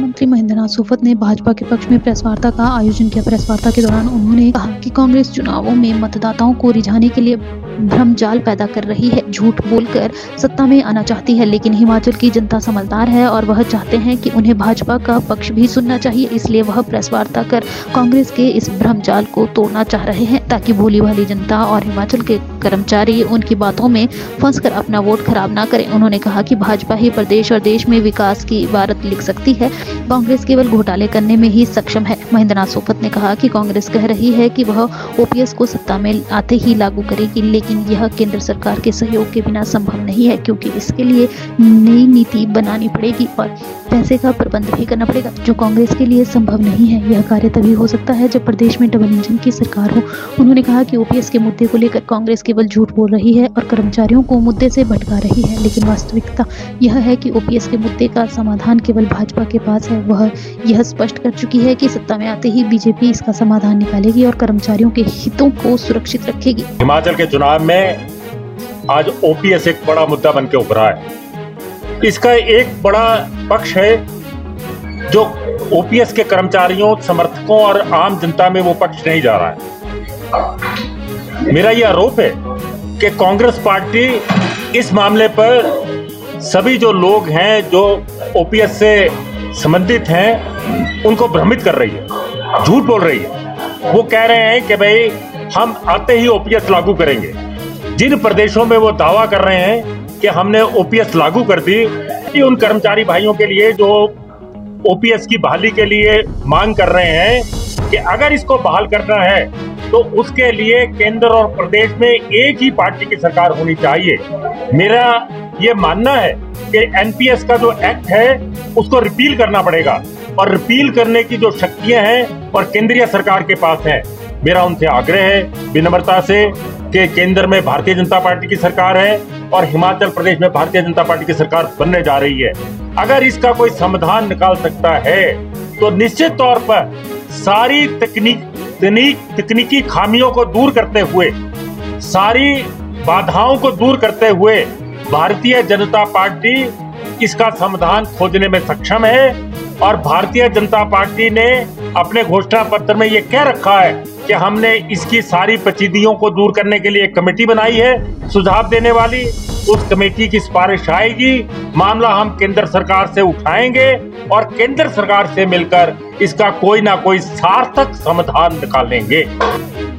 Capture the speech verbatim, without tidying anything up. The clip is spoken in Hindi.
मंत्री महेंद्र नाथ सोफत ने भाजपा के पक्ष में प्रेस वार्ता का आयोजन किया। प्रेस वार्ता के दौरान उन्होंने कहा कि कांग्रेस चुनावों में मतदाताओं को रिझाने के लिए भ्रमजाल पैदा कर रही है, झूठ बोलकर सत्ता में आना चाहती है, लेकिन हिमाचल की जनता समझदार है और वह चाहते हैं कि उन्हें भाजपा का पक्ष भी सुनना चाहिए, इसलिए वह प्रेस वार्ता कर कांग्रेस के इस भ्रमजाल को तोड़ना चाह रहे हैं ताकि भोली भाली जनता और हिमाचल के कर्मचारी उनकी बातों में फंसकर अपना वोट खराब ना करें। उन्होंने कहा कि भाजपा ही प्रदेश और देश में विकास की इबारत लिख सकती है, कांग्रेस केवल घोटाले करने में ही सक्षम है। महेंद्र नाथ सोफत ने कहा कि कांग्रेस कह रही है कि वह ओपीएस को सत्ता में आते ही लागू करेगी, लेकिन यह केंद्र सरकार के सहयोग के बिना संभव नहीं है, क्योंकि इसके लिए नई नीति बनानी पड़ेगी और पैसे का प्रबंध भी करना पड़ेगा, जो कांग्रेस के लिए संभव नहीं है। यह कार्य तभी हो सकता है जब प्रदेश में डबल इंजन की सरकार हो। उन्होंने कहा कि ओपीएस के मुद्दे को लेकर कांग्रेस केवल झूठ बोल रही है और कर्मचारियों को मुद्दे से भटका रही है, लेकिन वास्तविकता यह है कि ओपीएस के मुद्दे का समाधान केवल भाजपा के पास है। वह यह स्पष्ट कर चुकी है कि सत्ता में आते ही बीजेपी इसका समाधान निकालेगी और कर्मचारियों के हितों को सुरक्षित रखेगी। हिमाचल के चुनाव में आज ओपीएस एक बड़ा मुद्दा बन के उभरा है। इसका एक बड़ा पक्ष है जो ओपीएस के कर्मचारियों, समर्थकों और आम जनता में वो पक्ष नहीं जा रहा है। मेरा ये आरोप है कि कांग्रेस पार्टी इस मामले पर सभी जो लोग हैं जो ओपीएस से संबंधित हैं उनको भ्रमित कर रही है, झूठ बोल रही है। वो कह रहे हैं कि भाई हम आते ही ओपीएस लागू करेंगे। जिन प्रदेशों में वो दावा कर रहे हैं कि हमने ओपीएस लागू कर दी, कि उन कर्मचारी भाइयों के लिए जो ओपीएस की बहाली के लिए मांग कर रहे हैं कि अगर इसको बहाल करना है तो उसके लिए केंद्र और प्रदेश में एक ही पार्टी की सरकार होनी चाहिए। मेरा ये मानना है कि एनपीएस का जो एक्ट है उसको रिपील करना पड़ेगा और रिपील करने की जो शक्तियां हैं और केंद्रीय सरकार के पास हैं। मेरा उनसे आग्रह है विनम्रता से कि केंद्र में भारतीय जनता पार्टी की सरकार है और हिमाचल प्रदेश में भारतीय जनता पार्टी की सरकार बनने जा रही है। अगर इसका कोई समाधान निकाल सकता है तो निश्चित तौर पर सारी तकनीक तकनीक तकनीकी खामियों को दूर करते हुए, सारी बाधाओं को दूर करते हुए भारतीय जनता पार्टी इसका समाधान खोजने में सक्षम है। और भारतीय जनता पार्टी ने अपने घोषणा पत्र में ये कह रखा है कि हमने इसकी सारी पेचीदगियों को दूर करने के लिए एक कमेटी बनाई है सुझाव देने वाली। उस कमेटी की सिफारिश आएगी, मामला हम केंद्र सरकार से उठाएंगे और केंद्र सरकार से मिलकर इसका कोई ना कोई सार्थक समाधान निकालेंगे।